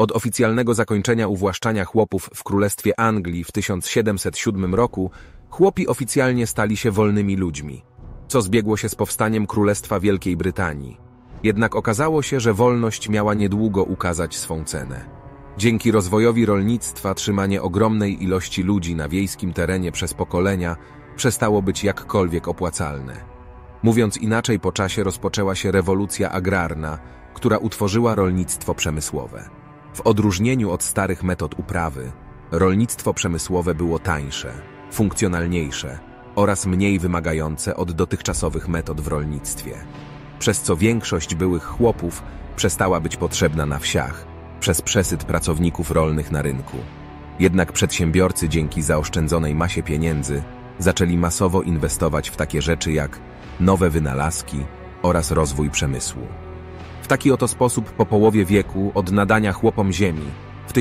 Od oficjalnego zakończenia uwłaszczania chłopów w Królestwie Anglii w 1707 roku chłopi oficjalnie stali się wolnymi ludźmi, co zbiegło się z powstaniem Królestwa Wielkiej Brytanii. Jednak okazało się, że wolność miała niedługo ukazać swą cenę. Dzięki rozwojowi rolnictwa trzymanie ogromnej ilości ludzi na wiejskim terenie przez pokolenia przestało być jakkolwiek opłacalne. Mówiąc inaczej, po czasie rozpoczęła się rewolucja agrarna, która utworzyła rolnictwo przemysłowe. W odróżnieniu od starych metod uprawy, rolnictwo przemysłowe było tańsze, funkcjonalniejsze oraz mniej wymagające od dotychczasowych metod w rolnictwie, przez co większość byłych chłopów przestała być potrzebna na wsiach przez przesyt pracowników rolnych na rynku. Jednak przedsiębiorcy dzięki zaoszczędzonej masie pieniędzy zaczęli masowo inwestować w takie rzeczy jak nowe wynalazki oraz rozwój przemysłu. W taki oto sposób po połowie wieku od nadania chłopom ziemi w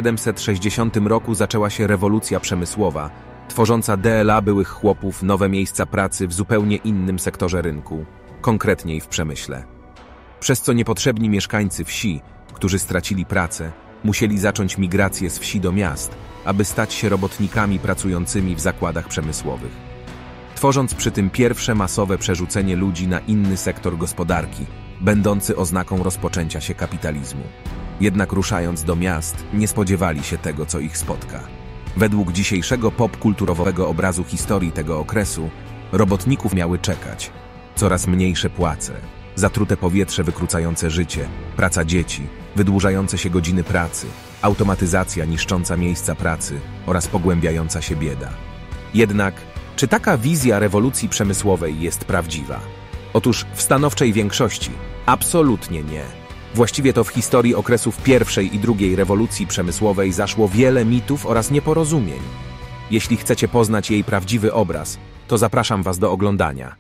1760 roku zaczęła się rewolucja przemysłowa, tworząca dla byłych chłopów nowe miejsca pracy w zupełnie innym sektorze rynku, konkretniej w przemyśle. Przez co niepotrzebni mieszkańcy wsi, którzy stracili pracę, musieli zacząć migrację z wsi do miast, aby stać się robotnikami pracującymi w zakładach przemysłowych, tworząc przy tym pierwsze masowe przerzucenie ludzi na inny sektor gospodarki, będący oznaką rozpoczęcia się kapitalizmu. Jednak ruszając do miast, nie spodziewali się tego, co ich spotka. Według dzisiejszego popkulturowego obrazu historii tego okresu, robotników miały czekać coraz mniejsze płace, zatrute powietrze wykrócające życie, praca dzieci, wydłużające się godziny pracy, automatyzacja niszcząca miejsca pracy oraz pogłębiająca się bieda. Jednak, czy taka wizja rewolucji przemysłowej jest prawdziwa? Otóż w stanowczej większości absolutnie nie. Właściwie to w historii okresów pierwszej i drugiej rewolucji przemysłowej zaszło wiele mitów oraz nieporozumień. Jeśli chcecie poznać jej prawdziwy obraz, to zapraszam Was do oglądania.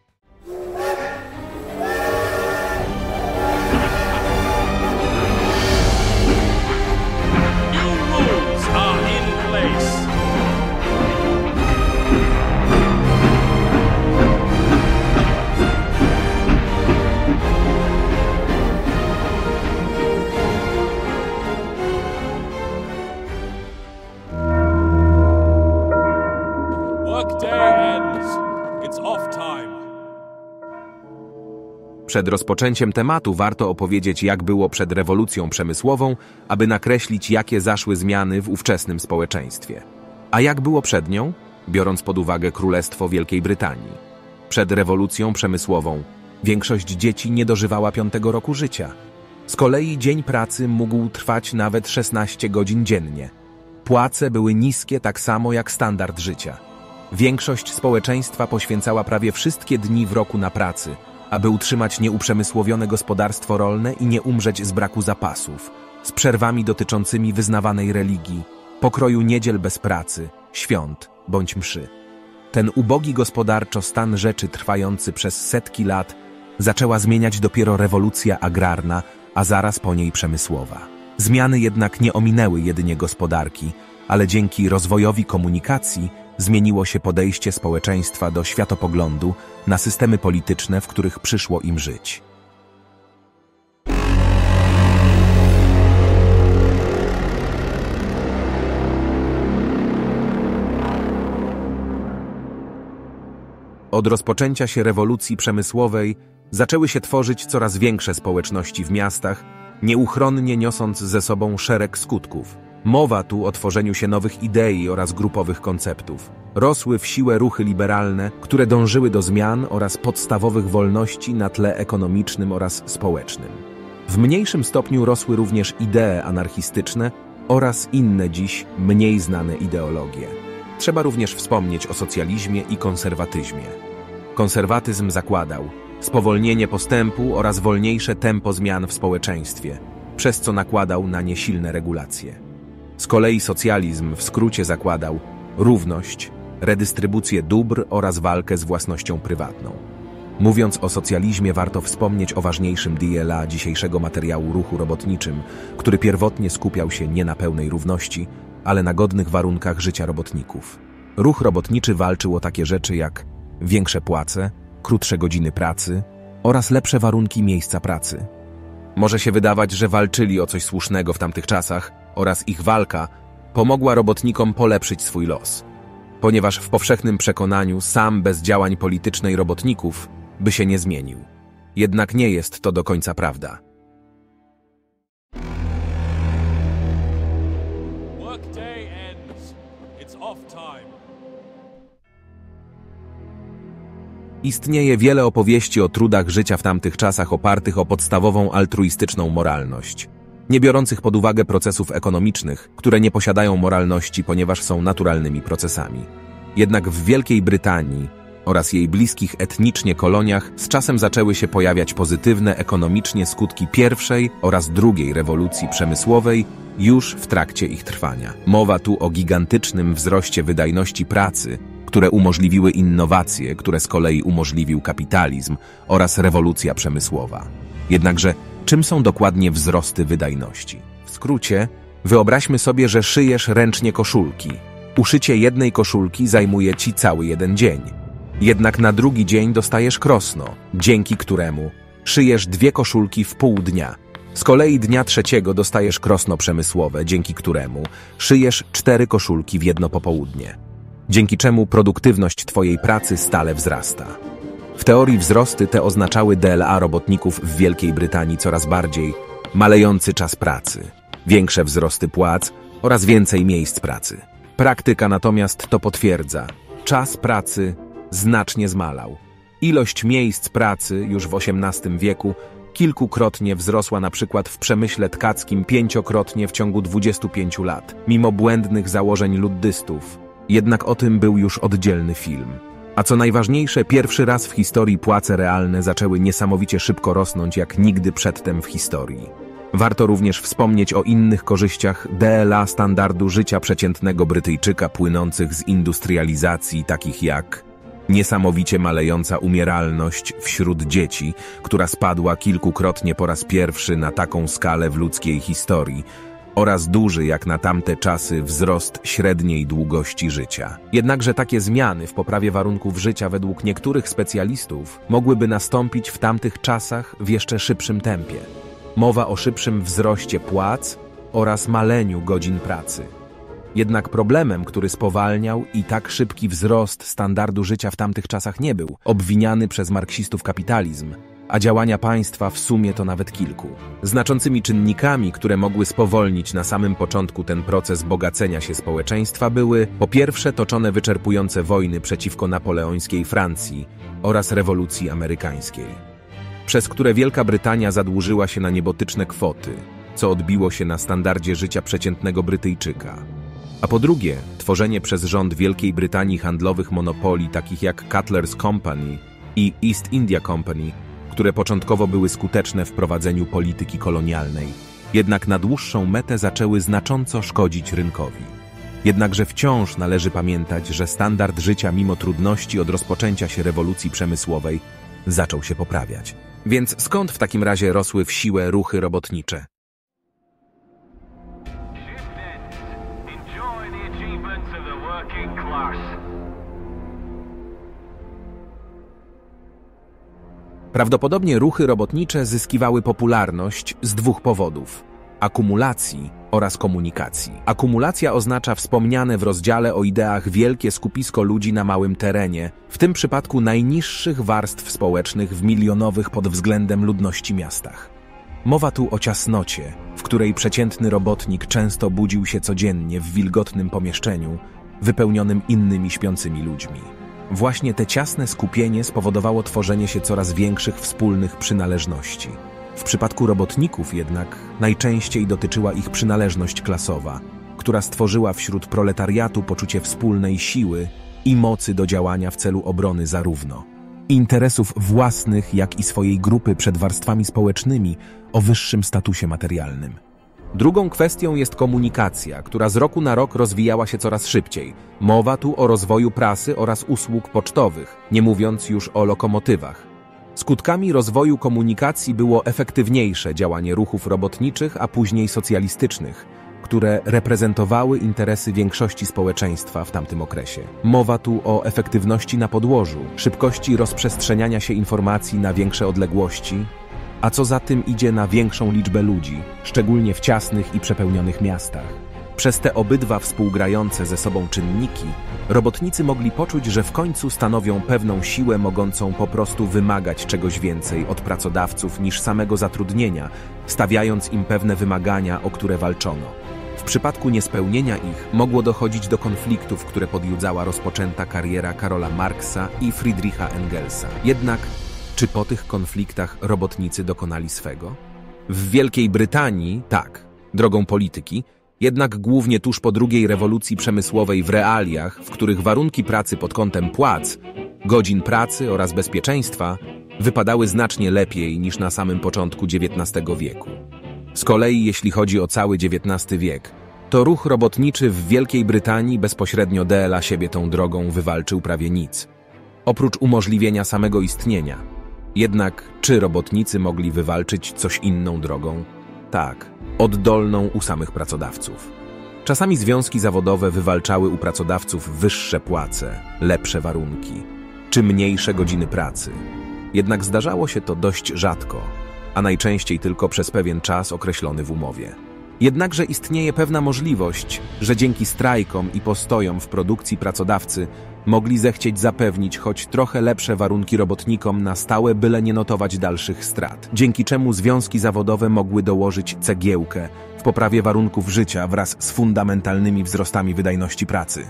Przed rozpoczęciem tematu warto opowiedzieć, jak było przed rewolucją przemysłową, aby nakreślić, jakie zaszły zmiany w ówczesnym społeczeństwie. A jak było przed nią, biorąc pod uwagę Królestwo Wielkiej Brytanii. Przed rewolucją przemysłową większość dzieci nie dożywała 5. roku życia. Z kolei dzień pracy mógł trwać nawet 16 godzin dziennie. Płace były niskie tak samo jak standard życia. Większość społeczeństwa poświęcała prawie wszystkie dni w roku na pracy, aby utrzymać nieuprzemysłowione gospodarstwo rolne i nie umrzeć z braku zapasów, z przerwami dotyczącymi wyznawanej religii, pokroju niedziel bez pracy, świąt bądź mszy. Ten ubogi gospodarczo stan rzeczy trwający przez setki lat zaczęła zmieniać dopiero rewolucja agrarna, a zaraz po niej przemysłowa. Zmiany jednak nie ominęły jedynie gospodarki, ale dzięki rozwojowi komunikacji zmieniło się podejście społeczeństwa do światopoglądu, na systemy polityczne, w których przyszło im żyć. Od rozpoczęcia się rewolucji przemysłowej zaczęły się tworzyć coraz większe społeczności w miastach, nieuchronnie niosąc ze sobą szereg skutków. Mowa tu o tworzeniu się nowych idei oraz grupowych konceptów. Rosły w siłę ruchy liberalne, które dążyły do zmian oraz podstawowych wolności na tle ekonomicznym oraz społecznym. W mniejszym stopniu rosły również idee anarchistyczne oraz inne dziś mniej znane ideologie. Trzeba również wspomnieć o socjalizmie i konserwatyzmie. Konserwatyzm zakładał spowolnienie postępu oraz wolniejsze tempo zmian w społeczeństwie, przez co nakładał na nie silne regulacje. Z kolei socjalizm w skrócie zakładał równość, redystrybucję dóbr oraz walkę z własnością prywatną. Mówiąc o socjalizmie, warto wspomnieć o ważniejszym dla dzisiejszego materiału ruchu robotniczym, który pierwotnie skupiał się nie na pełnej równości, ale na godnych warunkach życia robotników. Ruch robotniczy walczył o takie rzeczy jak większe płace, krótsze godziny pracy oraz lepsze warunki miejsca pracy. Może się wydawać, że walczyli o coś słusznego w tamtych czasach oraz ich walka pomogła robotnikom polepszyć swój los. Ponieważ w powszechnym przekonaniu sam bez działań politycznej robotników by się nie zmienił. Jednak nie jest to do końca prawda. Istnieje wiele opowieści o trudach życia w tamtych czasach opartych o podstawową altruistyczną moralność, nie biorących pod uwagę procesów ekonomicznych, które nie posiadają moralności, ponieważ są naturalnymi procesami. Jednak w Wielkiej Brytanii oraz jej bliskich etnicznie koloniach z czasem zaczęły się pojawiać pozytywne ekonomicznie skutki pierwszej oraz drugiej rewolucji przemysłowej już w trakcie ich trwania. Mowa tu o gigantycznym wzroście wydajności pracy, które umożliwiły innowacje, które z kolei umożliwił kapitalizm oraz rewolucja przemysłowa. Jednakże czym są dokładnie wzrosty wydajności? W skrócie, wyobraźmy sobie, że szyjesz ręcznie koszulki. Uszycie jednej koszulki zajmuje ci cały jeden dzień. Jednak na drugi dzień dostajesz krosno, dzięki któremu szyjesz 2 koszulki w pół dnia. Z kolei dnia trzeciego dostajesz krosno przemysłowe, dzięki któremu szyjesz 4 koszulki w jedno popołudnie. Dzięki czemu produktywność twojej pracy stale wzrasta. W teorii wzrosty te oznaczały dla robotników w Wielkiej Brytanii coraz bardziej malejący czas pracy, większe wzrosty płac oraz więcej miejsc pracy. Praktyka natomiast to potwierdza. Czas pracy znacznie zmalał. Ilość miejsc pracy już w XVIII wieku kilkukrotnie wzrosła na przykład w przemyśle tkackim 5-krotnie w ciągu 25 lat, mimo błędnych założeń luddystów. Jednak o tym był już oddzielny film. A co najważniejsze, pierwszy raz w historii płace realne zaczęły niesamowicie szybko rosnąć jak nigdy przedtem w historii. Warto również wspomnieć o innych korzyściach dla standardu życia przeciętnego Brytyjczyka płynących z industrializacji, takich jak niesamowicie malejąca umieralność wśród dzieci, która spadła kilkukrotnie po raz pierwszy na taką skalę w ludzkiej historii, oraz duży jak na tamte czasy wzrost średniej długości życia. Jednakże takie zmiany w poprawie warunków życia według niektórych specjalistów mogłyby nastąpić w tamtych czasach w jeszcze szybszym tempie. Mowa o szybszym wzroście płac oraz maleniu godzin pracy. Jednak problemem, który spowalniał i tak szybki wzrost standardu życia w tamtych czasach nie był obwiniany przez marksistów kapitalizm, a działania państwa w sumie to nawet kilku. Znaczącymi czynnikami, które mogły spowolnić na samym początku ten proces bogacenia się społeczeństwa były po pierwsze toczone wyczerpujące wojny przeciwko napoleońskiej Francji oraz rewolucji amerykańskiej, przez które Wielka Brytania zadłużyła się na niebotyczne kwoty, co odbiło się na standardzie życia przeciętnego Brytyjczyka. A po drugie, tworzenie przez rząd Wielkiej Brytanii handlowych monopolii takich jak Cutler's Company i East India Company, które początkowo były skuteczne w prowadzeniu polityki kolonialnej, jednak na dłuższą metę zaczęły znacząco szkodzić rynkowi. Jednakże wciąż należy pamiętać, że standard życia mimo trudności od rozpoczęcia się rewolucji przemysłowej zaczął się poprawiać. Więc skąd w takim razie rosły w siłę ruchy robotnicze? Prawdopodobnie ruchy robotnicze zyskiwały popularność z 2 powodów: akumulacji oraz komunikacji. Akumulacja oznacza wspomniane w rozdziale o ideach wielkie skupisko ludzi na małym terenie, w tym przypadku najniższych warstw społecznych w milionowych pod względem ludności miastach. Mowa tu o ciasnocie, w której przeciętny robotnik często budził się codziennie w wilgotnym pomieszczeniu, wypełnionym innymi śpiącymi ludźmi. Właśnie te ciasne skupienie spowodowało tworzenie się coraz większych wspólnych przynależności. W przypadku robotników jednak najczęściej dotyczyła ich przynależność klasowa, która stworzyła wśród proletariatu poczucie wspólnej siły i mocy do działania w celu obrony zarówno interesów własnych, jak i swojej grupy przed warstwami społecznymi o wyższym statusie materialnym. Drugą kwestią jest komunikacja, która z roku na rok rozwijała się coraz szybciej. Mowa tu o rozwoju prasy oraz usług pocztowych, nie mówiąc już o lokomotywach. Skutkami rozwoju komunikacji było efektywniejsze działanie ruchów robotniczych, a później socjalistycznych, które reprezentowały interesy większości społeczeństwa w tamtym okresie. Mowa tu o efektywności na podłożu, szybkości rozprzestrzeniania się informacji na większe odległości a co za tym idzie na większą liczbę ludzi, szczególnie w ciasnych i przepełnionych miastach. Przez te obydwa współgrające ze sobą czynniki, robotnicy mogli poczuć, że w końcu stanowią pewną siłę mogącą po prostu wymagać czegoś więcej od pracodawców niż samego zatrudnienia, stawiając im pewne wymagania, o które walczono. W przypadku niespełnienia ich mogło dochodzić do konfliktów, które podjudzała rozpoczęta kariera Karola Marksa i Friedricha Engelsa. Jednak czy po tych konfliktach robotnicy dokonali swego? W Wielkiej Brytanii tak, drogą polityki, jednak głównie tuż po II rewolucji przemysłowej w realiach, w których warunki pracy pod kątem płac, godzin pracy oraz bezpieczeństwa wypadały znacznie lepiej niż na samym początku XIX wieku. Z kolei jeśli chodzi o cały XIX wiek, to ruch robotniczy w Wielkiej Brytanii bezpośrednio dla siebie tą drogą wywalczył prawie nic, oprócz umożliwienia samego istnienia. Jednak czy robotnicy mogli wywalczyć coś inną drogą? Tak, oddolną u samych pracodawców. Czasami związki zawodowe wywalczały u pracodawców wyższe płace, lepsze warunki, czy mniejsze godziny pracy. Jednak zdarzało się to dość rzadko, a najczęściej tylko przez pewien czas określony w umowie. Jednakże istnieje pewna możliwość, że dzięki strajkom i postojom w produkcji pracodawcy mogli zechcieć zapewnić choć trochę lepsze warunki robotnikom na stałe, byle nie notować dalszych strat, dzięki czemu związki zawodowe mogły dołożyć cegiełkę w poprawie warunków życia wraz z fundamentalnymi wzrostami wydajności pracy.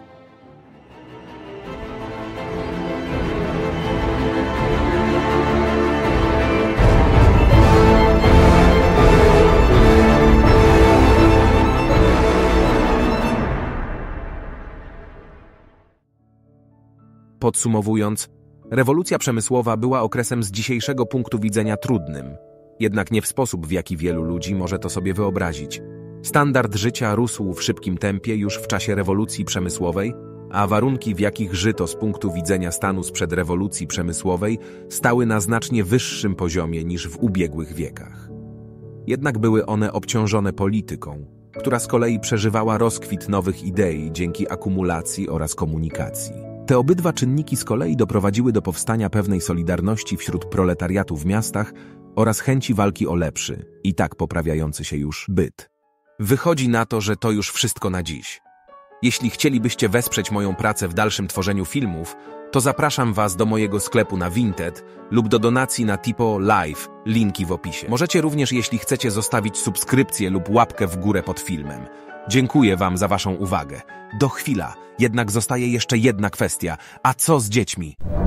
Podsumowując, rewolucja przemysłowa była okresem z dzisiejszego punktu widzenia trudnym, jednak nie w sposób, w jaki wielu ludzi może to sobie wyobrazić. Standard życia rósł w szybkim tempie już w czasie rewolucji przemysłowej, a warunki, w jakich żyto z punktu widzenia stanu sprzed rewolucji przemysłowej, stały na znacznie wyższym poziomie niż w ubiegłych wiekach. Jednak były one obciążone polityką, która z kolei przeżywała rozkwit nowych idei dzięki akumulacji oraz komunikacji. Te obydwa czynniki z kolei doprowadziły do powstania pewnej solidarności wśród proletariatu w miastach oraz chęci walki o lepszy, i tak poprawiający się już byt. Wychodzi na to, że to już wszystko na dziś. Jeśli chcielibyście wesprzeć moją pracę w dalszym tworzeniu filmów, to zapraszam Was do mojego sklepu na Vinted lub do donacji na Tipo Live, linki w opisie. Możecie również, jeśli chcecie, zostawić subskrypcję lub łapkę w górę pod filmem. Dziękuję Wam za Waszą uwagę. Chwila, jednak zostaje jeszcze jedna kwestia. A co z dziećmi?